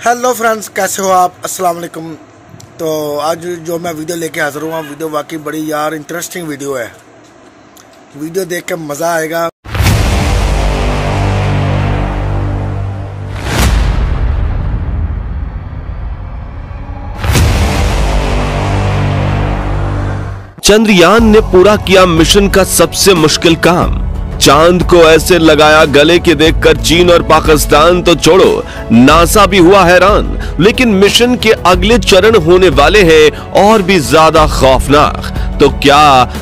Hello friends, कैसे हो आप? अस्सलाम वालेकुम। तो आज जो मैं वीडियो लेके हाजिर हुआ, वीडियो वाकई बड़ी यार इंटरेस्टिंग वीडियो है। वीडियो देख के मज़ा आएगा। चंद्रयान ने पूरा किया मिशन का सबसे मुश्किल काम। चांद को ऐसे लगाया गले के देखकर चीन और पाकिस्तान तो छोड़ो, नासा भी हुआ हैरान। लेकिन मिशन के अगले चरण होने वाले हैं और भी ज्यादा खौफनाक। तो क्या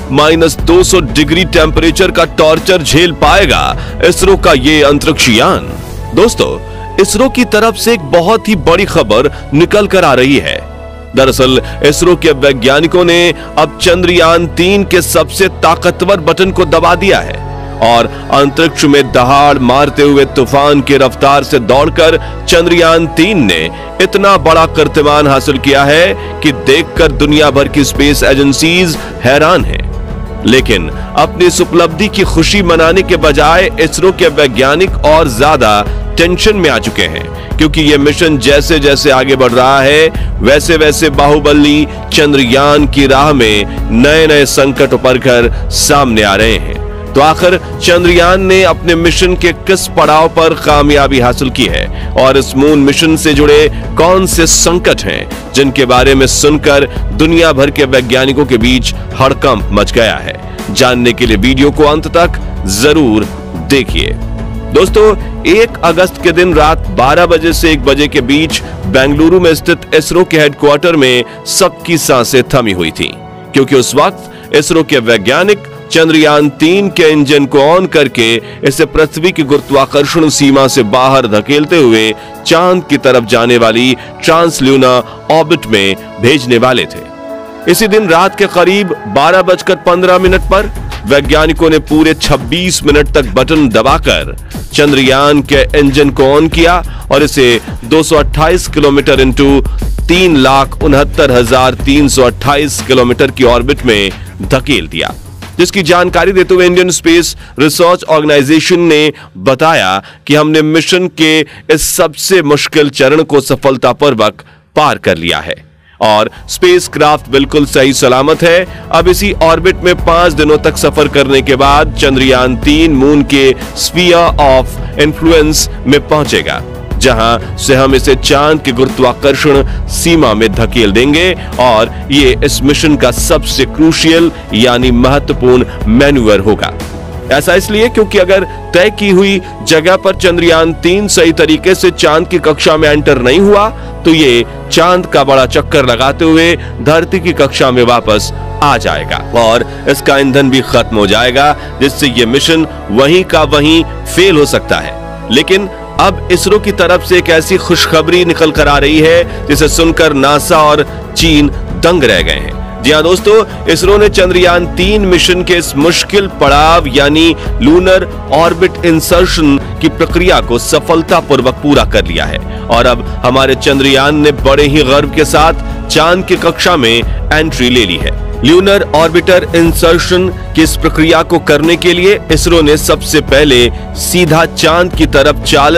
-200 डिग्री टेम्परेचर का टॉर्चर झेल पाएगा इसरो का ये अंतरिक्ष यान? दोस्तों, इसरो की तरफ से एक बहुत ही बड़ी खबर निकल कर आ रही है। दरअसल इसरो के वैज्ञानिकों ने अब चंद्रयान 3 के सबसे ताकतवर बटन को दबा दिया है और अंतरिक्ष में दहाड़ मारते हुए तूफान की रफ्तार से दौड़कर चंद्रयान 3 ने इतना बड़ा कीर्तिमान हासिल किया है कि देखकर दुनिया भर की स्पेस एजेंसीज हैरान हैं। लेकिन अपनी इस उपलब्धि की खुशी मनाने के बजाय इसरो के वैज्ञानिक और ज्यादा टेंशन में आ चुके हैं, क्योंकि यह मिशन जैसे जैसे आगे बढ़ रहा है वैसे वैसे बाहुबली चंद्रयान की राह में नए नए संकट उभर कर सामने आ रहे हैं। तो आखिर चंद्रयान ने अपने मिशन के किस पड़ाव पर कामयाबी हासिल की है और इस मून मिशन से जुड़े कौन से संकट हैं जिनके बारे में सुनकर दुनिया भर के वैज्ञानिकों के बीच हड़कंप मच गया है? जानने के लिए वीडियो को अंत तक जरूर देखिए। दोस्तों, 1 अगस्त के दिन रात 12 बजे से 1 बजे के बीच बेंगलुरु में स्थित इसरो के हेडक्वार्टर में सबकी सांसें थमी हुई थीं, क्योंकि उस वक्त इसरो के वैज्ञानिक चंद्रयान 3 के इंजन को ऑन करके इसे पृथ्वी की गुरुत्वाकर्षण सीमा से बाहर धकेलते हुए चांद की तरफ जाने वाली ट्रांसल्यूनर ऑर्बिट में भेजने वाले थे। इसी दिन रात के करीब 12:15 पर वैज्ञानिकों ने पूरे 26 मिनट तक बटन दबाकर चंद्रयान के इंजन को ऑन किया और इसे 228 किलोमीटर इंटू 3,69,328 किलोमीटर की ऑर्बिट में धकेल दिया, जिसकी जानकारी देते हुए इंडियन स्पेस रिसर्च ऑर्गेनाइजेशन ने बताया कि हमने मिशन के इस सबसे मुश्किल चरण को सफलतापूर्वक पार कर लिया है और स्पेसक्राफ्ट बिल्कुल सही सलामत है। अब इसी ऑर्बिट में 5 दिनों तक सफर करने के बाद चंद्रयान 3 मून के स्फीयर ऑफ इन्फ्लुएंस में पहुंचेगा, जहां से हम इसे चांद की गुरुत्वाकर्षण सीमा में धकेल देंगे और ये इस मिशन का सबसे क्रूशियल यानी महत्वपूर्ण मैन्यूवर होगा। ऐसा इसलिए क्योंकि अगर तय की हुई जगह पर चंद्रयान 3 सही तरीके से चांद की कक्षा में एंटर नहीं हुआ तो ये चांद का बड़ा चक्कर लगाते हुए धरती की कक्षा में वापस आ जाएगा और इसका ईंधन भी खत्म हो जाएगा, जिससे ये मिशन वहीं का वहीं फेल हो सकता है। लेकिन अब इसरो की तरफ से एक ऐसी खुशखबरी निकल कर आ रही है जिसे सुनकर नासा और चीन दंग रह गए हैं। जी हाँ दोस्तों, इसरो ने चंद्रयान 3 मिशन के इस मुश्किल पड़ाव यानी लूनर ऑर्बिट इंसर्शन की प्रक्रिया को सफलतापूर्वक पूरा कर लिया है और अब हमारे चंद्रयान ने बड़े ही गर्व के साथ चांद की कक्षा में एंट्री ले ली है। ल्यूनर ऑर्बिटर इंसर्शन की इस प्रक्रिया को करने के लिए इसरो ने सबसे पहले सीधा चांद की तरफ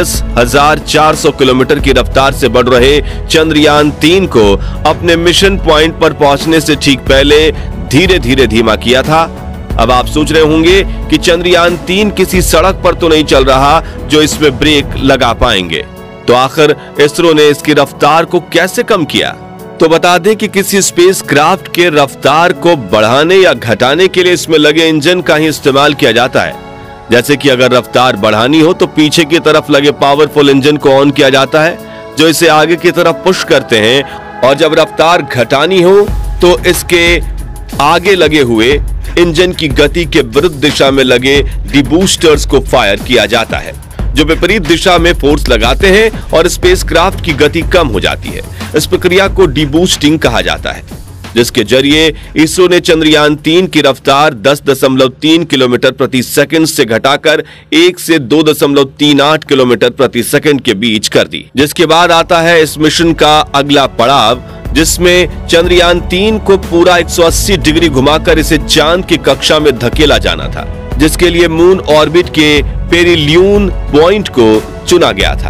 40,400 किलोमीटर की रफ्तार से बढ़ रहे चंद्रयान 3 को अपने मिशन पॉइंट पर पहुंचने से ठीक पहले धीरे धीरे धीमा किया था। अब आप सोच रहे होंगे कि चंद्रयान 3 किसी सड़क पर तो नहीं चल रहा जो इसमें ब्रेक लगा पाएंगे, तो आखिर इसरो ने इसकी रफ्तार को कैसे कम किया? तो बता दें कि किसी स्पेसक्राफ्ट के रफ्तार को बढ़ाने या घटाने के लिए इसमें लगे इंजन का ही इस्तेमाल किया जाता है। जैसे कि अगर रफ्तार बढ़ानी हो तो पीछे की तरफ लगे पावरफुल इंजन को ऑन किया जाता है जो इसे आगे की तरफ पुश करते हैं, और जब रफ्तार घटानी हो तो इसके आगे लगे हुए इंजन की गति के विरुद्ध दिशा में लगे डिबूस्टर्स को फायर किया जाता है, जो विपरीत दिशा में फोर्स लगाते हैं और स्पेसक्राफ्ट की गति कम हो जाती है। इस प्रक्रिया को डीबूस्टिंग कहा जाता है, जिसके जरिए इसरो ने चंद्रयान 3 की रफ्तार 10.3 किलोमीटर प्रति सेकंड से घटाकर 1 से 2.38 किलोमीटर प्रति सेकंड के बीच कर दी। जिसके बाद आता है इस मिशन का अगला पड़ाव, जिसमें चंद्रयान 3 को पूरा 180 डिग्री घुमाकर इसे चांद की कक्षा में धकेला जाना था, जिसके लिए मून ऑर्बिट के पेरिलियन पॉइंट को चुना गया था।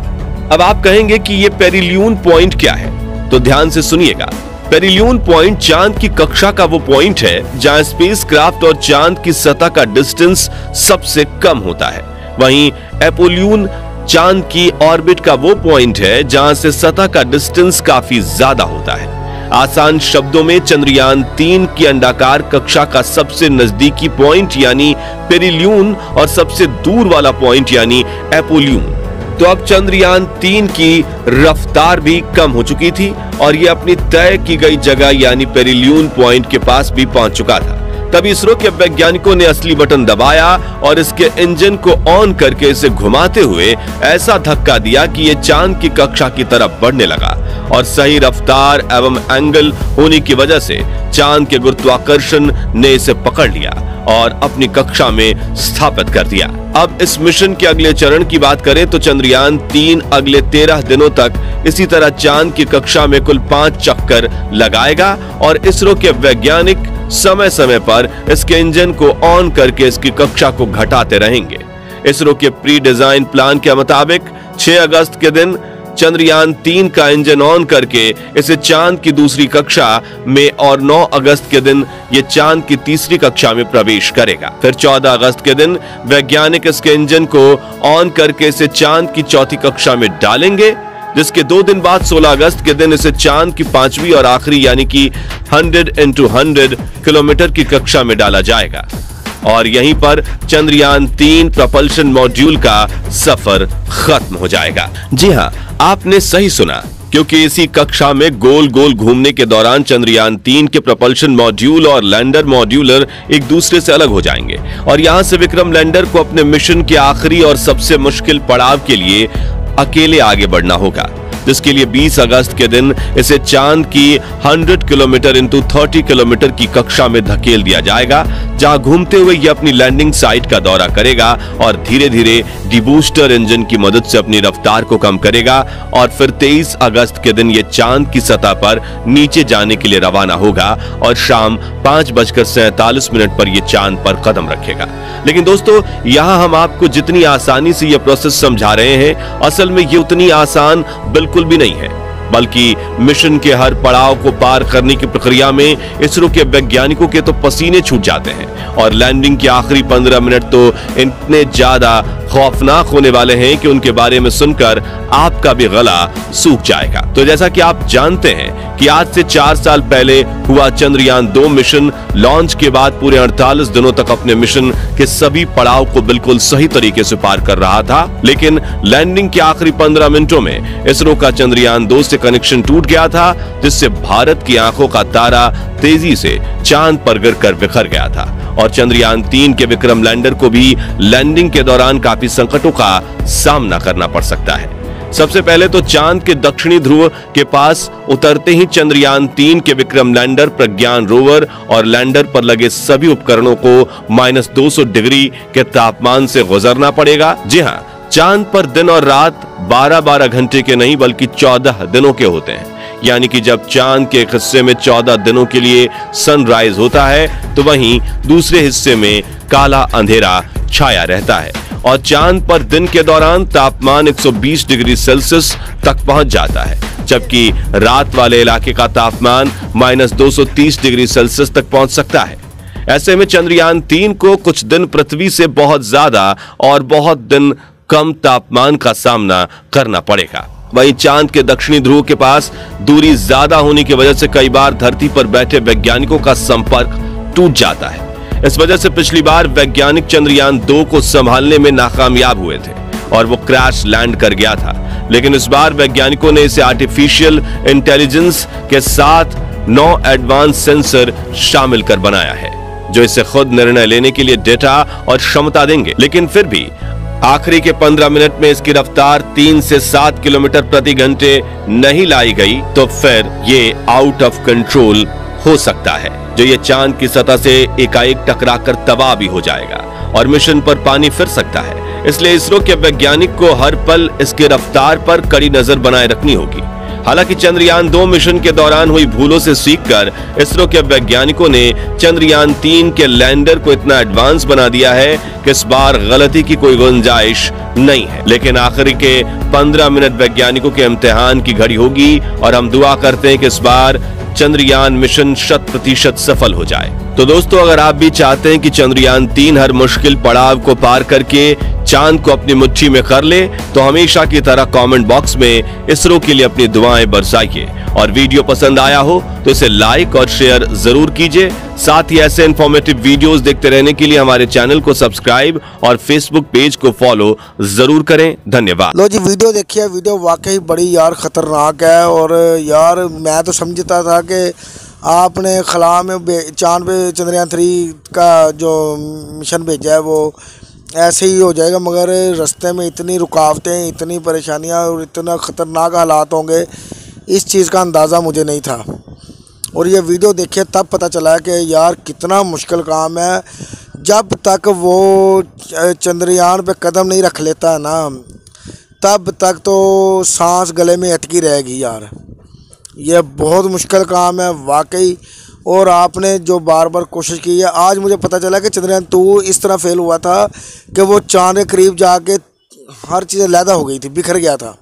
अब आप कहेंगे कि ये पेरिलियन पॉइंट क्या है, तो ध्यान से सुनिएगा। पेरिलियन पॉइंट चांद की कक्षा का वो पॉइंट है जहां स्पेसक्राफ्ट और चांद की सतह का डिस्टेंस सबसे कम होता है। वहीं एपोलियन चांद की ऑर्बिट का वो पॉइंट है जहां से सतह का डिस्टेंस काफी ज्यादा होता है। आसान शब्दों में चंद्रयान 3 की अंडाकार कक्षा का सबसे नजदीकी पॉइंट यानी पेरिलियन और सबसे दूर वाला पॉइंट यानी एपोलियन। तो अब चंद्रयान 3 की रफ्तार भी कम हो चुकी थी और यह अपनी तय की गई जगह यानी पेरिलियन पॉइंट के पास भी पहुंच चुका था। तब इसरो के वैज्ञानिकों ने असली बटन दबाया और इसके इंजन को ऑन करके इसे घुमाते हुए ऐसा धक्का दिया कि यह चांद की कक्षा की तरफ बढ़ने लगा और सही रफ्तार एवं एंगल होने की वजह से चांद के गुरुत्वाकर्षण ने इसे पकड़ लिया और अपनी कक्षा में स्थापित कर दिया। अब इस मिशन के अगले चरण की बात करें तो चंद्रयान 3 अगले 13 दिनों तक इसी तरह चांद की कक्षा में कुल 5 चक्कर लगाएगा और इसरो के वैज्ञानिक समय समय पर इसके इंजन को ऑन करके इसकी कक्षा को घटाते रहेंगे। इसरो के प्री डिजाइन प्लान के मुताबिक 6 अगस्त के दिन चंद्रयान 3 का इंजन ऑन करके इसे चांद की दूसरी कक्षा में और 9 अगस्त के दिन ये चांद की तीसरी कक्षा में प्रवेश करेगा। फिर 14 अगस्त के दिन वैज्ञानिक इसके इंजन को ऑन करके इसे चांद की चौथी कक्षा में डालेंगे, जिसके 2 दिन बाद 16 अगस्त के दिन इसे चांद की 5वीं और आखिरी यानी कि 100 × 100 किलोमीटर की कक्षा में डाला जाएगा और यहीं पर चंद्रयान 3 प्रपल्शन मॉड्यूल का सफर खत्म हो जाएगा। जी हां, आपने सही सुना, क्योंकि इसी कक्षा में गोल गोल घूमने के दौरान चंद्रयान 3 के प्रपल्शन मॉड्यूल और लैंडर मॉड्यूलर एक दूसरे से अलग हो जाएंगे और यहां से विक्रम लैंडर को अपने मिशन के आखिरी और सबसे मुश्किल पड़ाव के लिए अकेले आगे बढ़ना होगा, जिसके लिए 20 अगस्त के दिन इसे चांद की 100 किलोमीटर × 30 किलोमीटर की कक्षा में धकेल दिया जाएगा, जहां घूमते हुए यह अपनी लैंडिंग साइट का दौरा करेगा और धीरे धीरे डीबूस्टर इंजन की मदद से अपनी रफ्तार को कम करेगा और फिर 23 अगस्त के दिन यह चांद की सतह पर नीचे जाने के लिए रवाना होगा और शाम 5:47 पर यह चांद पर कदम रखेगा। लेकिन दोस्तों, यहां हम आपको जितनी आसानी से यह प्रोसेस समझा रहे हैं, असल में ये उतनी आसान बिल्कुल भी नहीं है, बल्कि मिशन के हर पड़ाव को पार करने की प्रक्रिया में इसरो के वैज्ञानिकों के तो पसीने छूट जाते हैं और लैंडिंग के आखिरी 15 मिनट तो इतने ज्यादा खौफनाक होने वाले हैं कि उनके बारे में सुनकर आपका भी गला सूख जाएगा। तो जैसा कि आप जानते हैं कि आज से 4 साल पहले हुआ चंद्रयान 2 मिशन लॉन्च के बाद पूरे 48 दिनों तक अपने मिशन के सभी पड़ाव को बिल्कुल सही तरीके से पार कर रहा था, लेकिन लैंडिंग के आखिरी 15 मिनटों में इसरो का चंद्रयान 2 से कनेक्शन टूट गया था, जिससे भारत की आंखों का तारा तेजी से चांद पर गिरकर बिखर गया था और चंद्रयान 3 के विक्रम लैंडर को भी लैंडिंग के दौरान काफी संकटों का सामना करना पड़ सकता है। सबसे पहले तो चांद के दक्षिणी ध्रुव के पास उतरते ही चंद्रयान 3 के विक्रम लैंडर, प्रज्ञान रोवर और लैंडर पर लगे सभी उपकरणों को -200 डिग्री के तापमान से गुजरना पड़ेगा। जी हां, चांद पर दिन और रात 12-12 घंटे के नहीं बल्कि 14 दिनों के होते हैं, यानी कि जब चांद के एक हिस्से में 14 दिनों के लिए सनराइज होता है तो वहीं दूसरे हिस्से में काला अंधेरा छाया रहता है और चांद पर दिन के दौरान तापमान 120 डिग्री सेल्सियस तक पहुंच जाता है, जबकि रात वाले इलाके का तापमान -230 डिग्री सेल्सियस तक पहुंच सकता है। ऐसे में चंद्रयान 3 को कुछ दिन पृथ्वी से बहुत ज्यादा और बहुत दिन कम तापमान का सामना करना पड़ेगा। वहीं चांद के दक्षिणी ध्रुव के पास दूरी ज्यादा होने की वजह से कई बार धरती पर बैठे वैज्ञानिकों का संपर्क टूट जाता है। इस वजह से पिछली बार वैज्ञानिक चंद्रयान 2 को संभालने में नाकामयाब हुए थे और वो क्रैश लैंड कर गया था, लेकिन इस बार वैज्ञानिकों ने इसे आर्टिफिशियल इंटेलिजेंस के साथ 9 एडवांस सेंसर शामिल कर बनाया है, जो इसे खुद निर्णय लेने के लिए डेटा और क्षमता देंगे। लेकिन फिर भी आखिरी के 15 मिनट में इसकी रफ्तार 3 से 7 किलोमीटर प्रति घंटे नहीं लाई गई तो फिर ये आउट ऑफ कंट्रोल हो सकता है, जो ये चांद की सतह से एकाएक टकराकर तबाह भी हो जाएगा और मिशन पर पानी फिर सकता है। इसलिए इसरो के वैज्ञानिक को हर पल इसके रफ्तार पर कड़ी नजर बनाए रखनी होगी। हालांकि चंद्रयान 2 मिशन के दौरान हुई भूलों से सीखकर इसरो के वैज्ञानिकों ने चंद्रयान 3 के लैंडर को इतना एडवांस बना दिया है कि इस बार गलती की कोई गुंजाइश नहीं है। लेकिन आखिरी के 15 मिनट वैज्ञानिकों के इम्तिहान की घड़ी होगी और हम दुआ करते हैं कि इस बार चंद्रयान मिशन 100% सफल हो जाए। तो दोस्तों, अगर आप भी चाहते हैं कि चंद्रयान 3 हर मुश्किल पड़ाव को पार करके चांद को अपनी मुट्ठी में कर ले, तो हमेशा की तरह कमेंट बॉक्स में इसरो के लिए अपनी दुआएं बरसाइए। और वीडियो पसंद आया हो तो इसे लाइक और शेयर जरूर कीजिए। साथ ही ऐसे इंफॉर्मेटिव वीडियोस देखते रहने के लिए हमारे चैनल को सब्सक्राइब और फेसबुक पेज को फॉलो जरूर करें। धन्यवाद। लो जी, वीडियो देखिए। वीडियो वाकई बड़ी यार खतरनाक है। और यार मैं तो समझता था कि आपने खला में चांद पे चंद्रयान 3 का जो मिशन भेजा है वो ऐसे ही हो जाएगा, मगर रास्ते में इतनी रुकावटें, इतनी परेशानियां और इतना ख़तरनाक हालात होंगे, इस चीज़ का अंदाज़ा मुझे नहीं था। और ये वीडियो देखिए तब पता चला कि यार कितना मुश्किल काम है। जब तक वो चंद्रयान पे कदम नहीं रख लेता है ना, तब तक तो सांस गले में अटकी रहेगी यार। ये बहुत मुश्किल काम है वाकई। और आपने जो बार बार कोशिश की है, आज मुझे पता चला कि चंद्रयान 2 इस तरह फेल हुआ था कि वो चांद के करीब जाके हर चीज़ अलहदा हो गई थी, बिखर गया था।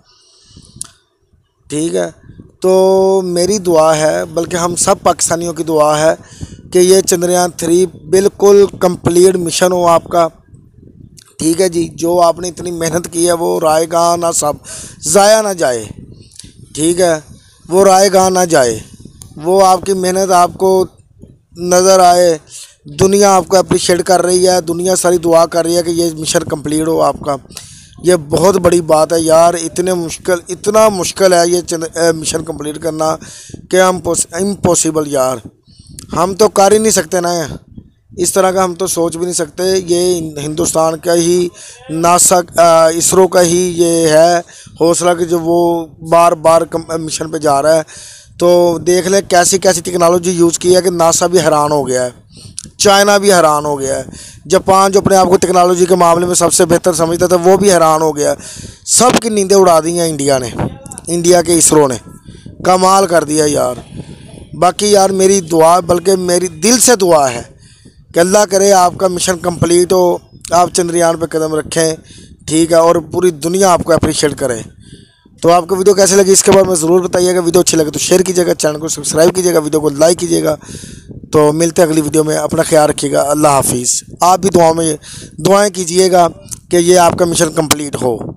ठीक है, तो मेरी दुआ है, बल्कि हम सब पाकिस्तानियों की दुआ है कि ये चंद्रयान 3 बिल्कुल कंप्लीट मिशन हो आपका। ठीक है जी, जो आपने इतनी मेहनत की है वो रायगा ना, सब ज़ाया ना जाए। ठीक है, वो रायगा ना जाए, वो आपकी मेहनत आपको नज़र आए। दुनिया आपको अप्रिशिएट कर रही है, दुनिया सारी दुआ कर रही है कि ये मिशन कंप्लीट हो आपका। ये बहुत बड़ी बात है यार। इतना मुश्किल है ये मिशन कंप्लीट करना कि हम इम्पॉसिबल यार, हम तो कर ही नहीं सकते ना। इस तरह का हम तो सोच भी नहीं सकते। ये हिंदुस्तान का ही नासा इसरो का ही ये है हौसला कि जो वो बार बार मिशन पे जा रहा है। तो देख ले कैसी कैसी टेक्नोलॉजी यूज़ की है कि नासा भी हैरान हो गया है, चाइना भी हैरान हो गया है, जापान जो अपने आप को टेक्नोलॉजी के मामले में सबसे बेहतर समझता था वो भी हैरान हो गया। सब की नींदें उड़ा दी हैं इंडिया ने, इंडिया के इसरो ने कमाल कर दिया यार। बाकी यार मेरी दुआ, बल्कि मेरी दिल से दुआ है कि अल्लाह करे आपका मिशन कंप्लीट हो, आप चंद्रयान पे कदम रखें। ठीक है, और पूरी दुनिया आपको अप्रिशिएट करे। तो आपको वीडियो कैसे लगी इसके बारे में ज़रूर बताइएगा। वीडियो अच्छी लगे तो शेयर कीजिएगा, चैनल को सब्सक्राइब कीजिएगा, वीडियो को लाइक कीजिएगा। तो मिलते हैं अगली वीडियो में। अपना ख्याल रखिएगा। अल्लाह हाफिज़। आप भी दुआएं कीजिएगा कि ये आपका मिशन कंप्लीट हो।